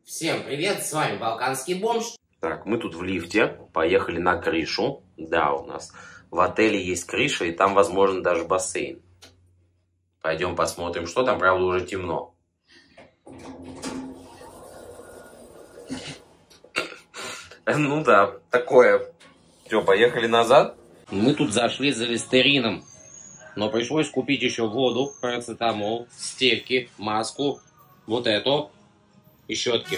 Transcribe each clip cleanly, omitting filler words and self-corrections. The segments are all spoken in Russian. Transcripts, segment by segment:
Всем привет, с вами Балканский бомж. Так, мы тут в лифте, поехали на крышу. Да, у нас в отеле есть крыша, и там, возможно, даже бассейн. Пойдем посмотрим, что там, правда, уже темно. Ну да, такое. Все, поехали назад. Мы тут зашли за листерином, но пришлось купить еще воду, парацетамол, стельки, маску, вот эту и щетки.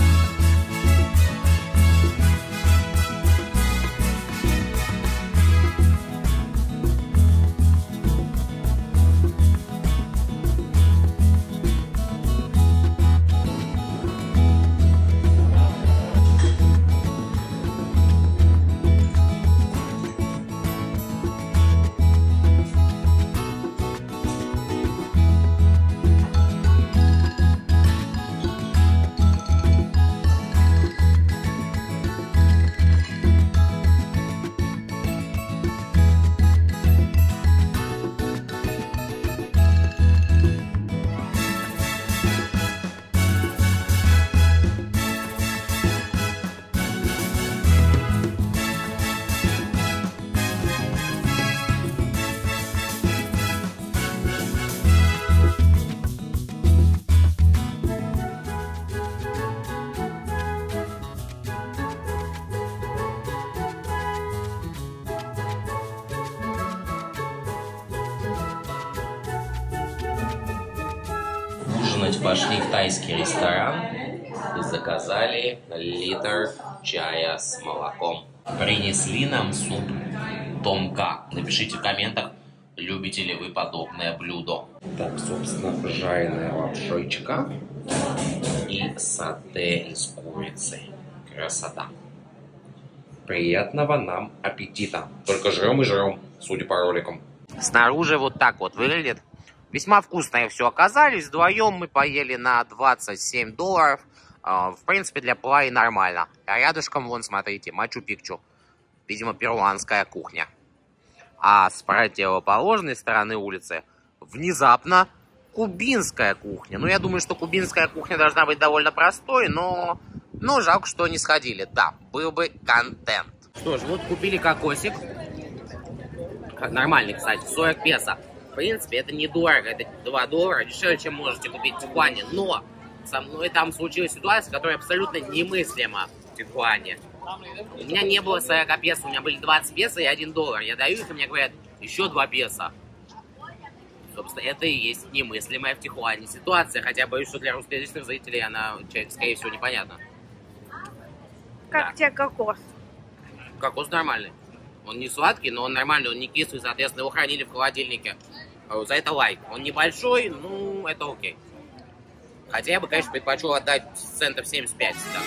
Ужинать пошли в тайский ресторан и заказали литр чая с молоком. Принесли нам суп томка. Напишите в комментах, любите ли вы подобное блюдо. Так, собственно, жареная лапшичка и сате из курицы. Красота. Приятного нам аппетита. Только жрем и жрем, судя по роликам. Снаружи вот так вот выглядит. Весьма вкусное все оказались. Вдвоем мы поели на $27. В принципе, для Плаи нормально. А рядышком, вон, смотрите, Мачу-Пикчу. Видимо, перуанская кухня. А с противоположной стороны улицы внезапно кубинская кухня. Ну, я думаю, что кубинская кухня должна быть довольно простой, но жалко, что не сходили. Да, был бы контент. Что ж, вот купили кокосик. Нормальный, кстати, 40 песо. В принципе, это недорого, это $2, дешевле, чем можете купить в Тихуане. Но со мной там случилась ситуация, которая абсолютно немыслима в Тихуане. У меня не было 40 песо, у меня были 20 песо и $1. Я даю их, и мне говорят, еще 2 песо. Собственно, это и есть немыслимая в Тихуане ситуация, хотя боюсь, что для русскоязычных зрителей она, скорее всего, непонятна. Как тебе кокос? Кокос нормальный. Он не сладкий, но он нормальный, он не кислый, соответственно, его хранили в холодильнике. За это лайк. Он небольшой, ну, это окей. Хотя я бы, конечно, предпочел отдать центов 75. Да.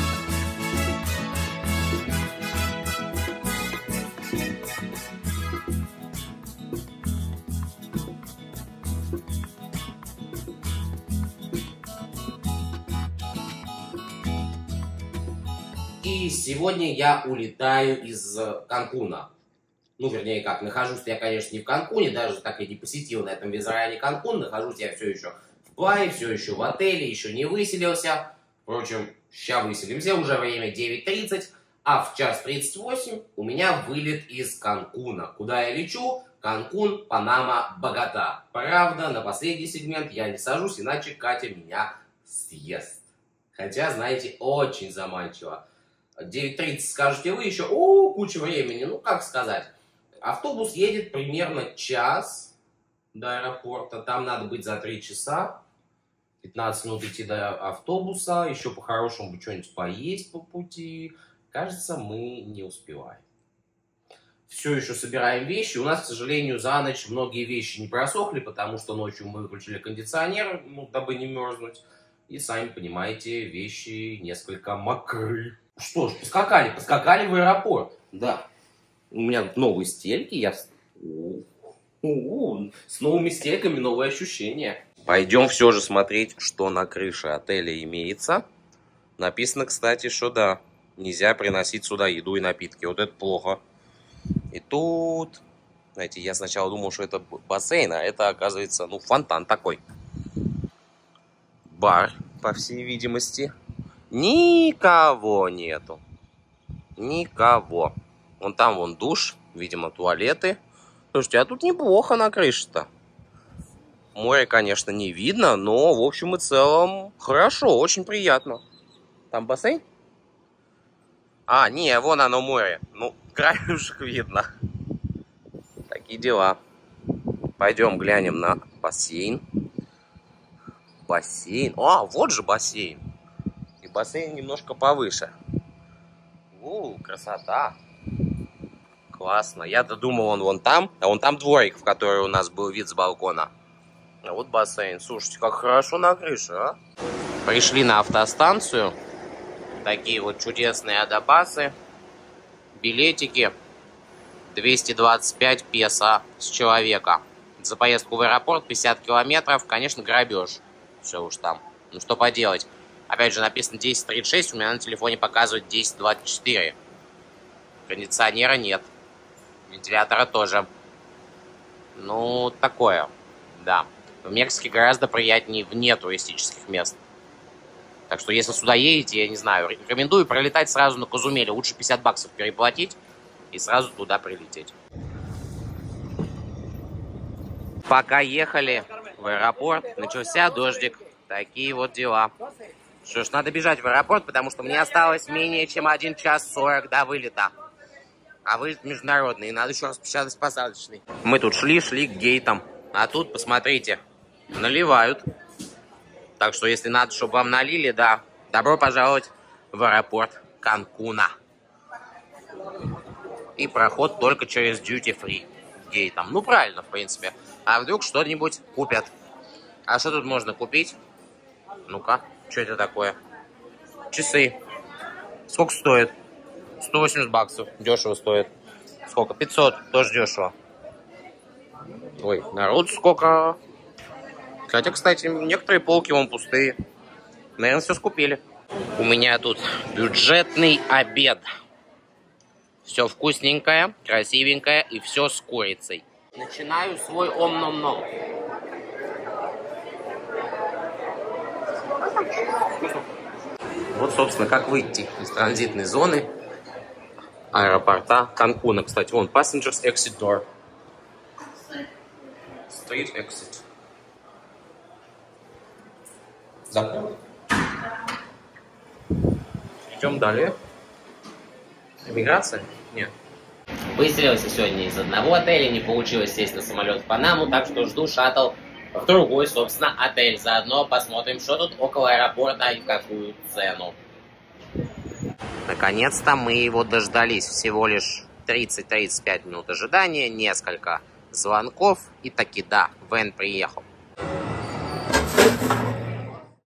И сегодня я улетаю из Канкуна. Ну, вернее, как, нахожусь я, конечно, не в Канкуне, даже так и не посетил на этом визаране Канкун. Нахожусь я все еще в Плае, все еще в отеле, еще не выселился. Впрочем, сейчас выселимся, уже время 9:30, а в 1:38 у меня вылет из Канкуна. Куда я лечу? Канкун, Панама, Богота. Правда, на последний сегмент я не сажусь, иначе Катя меня съест. Хотя, знаете, очень заманчиво. 9:30 скажете вы еще, куча времени, ну как сказать. Автобус едет примерно час до аэропорта, там надо быть за 3 часа, 15 минут идти до автобуса, еще по-хорошему бы что-нибудь поесть по пути. Кажется, мы не успеваем. Все еще собираем вещи, у нас, к сожалению, за ночь многие вещи не просохли, потому что ночью мы выключили кондиционер, ну, дабы не мерзнуть. И сами понимаете, вещи несколько мокры. Что ж, поскакали в аэропорт. Да, у меня новые стельки, я... С новыми стельками новые ощущения. Пойдем все же смотреть, что на крыше отеля имеется. Написано, кстати, что да, нельзя приносить сюда еду и напитки. Вот это плохо. И тут... Знаете, я сначала думал, что это бассейн, а это, оказывается, ну, фонтан такой. Бар, по всей видимости. Никого нету. Никого. Вон там вон душ, видимо, туалеты. Слушайте, а тут неплохо на крыше-то. Море, конечно, не видно, но в общем и целом хорошо, очень приятно. Там бассейн? А, не, вон оно море. Ну, краешек видно. Такие дела. Пойдем глянем на бассейн. Бассейн. А, вот же бассейн. И бассейн немножко повыше. Красота. Классно. Я-то думал, он вон там. А вон там дворик, в который у нас был вид с балкона. А вот бассейн. Слушайте, как хорошо на крыше, а? Пришли на автостанцию. Такие вот чудесные адабасы. Билетики. 225 песо с человека. За поездку в аэропорт 50 километров. Конечно, грабеж. Все уж там. Ну что поделать. Опять же, написано 10.36. У меня на телефоне показывает 10.24. Кондиционера нет. Вентилятора тоже. Ну, такое. Да. В Мексике гораздо приятнее вне туристических мест. Так что, если сюда едете, я не знаю, рекомендую пролетать сразу на Козумеле. Лучше 50 баксов переплатить и сразу туда прилететь. Пока ехали в аэропорт, начался дождик. Такие вот дела. Что ж, надо бежать в аэропорт, потому что мне осталось менее чем 1 час 40 до вылета. А вылет международный, и надо еще распечатать посадочный. Мы тут шли к гейтам. А тут, посмотрите, наливают. Так что, если надо, чтобы вам налили, да, добро пожаловать в аэропорт Канкуна. И проход только через duty free гейтом. Ну, правильно, в принципе. А вдруг что-нибудь купят? А что тут можно купить? Ну-ка, что это такое? Часы. Сколько стоит? 180 баксов. Дешево стоит. Сколько? 500. Тоже дешево. Ой, народ сколько. Хотя, кстати, некоторые полки вон пустые. Наверное, все скупили. У меня тут бюджетный обед. Все вкусненькое, красивенькое и все с курицей. Начинаю свой ом-ном-ном. Вот, собственно, как выйти из транзитной зоны аэропорта Канкуна. Кстати, вон Passengers Exit Door. Street Exit. Закрыт. Идем далее. Иммиграция? Нет. Выселился сегодня из одного отеля, не получилось сесть на самолет в Панаму, так что жду шаттл в другой, собственно, отель. Заодно посмотрим, что тут около аэропорта и в какую цену. Наконец-то мы его дождались. Всего лишь 30-35 минут ожидания, несколько звонков и таки да, Вэн приехал.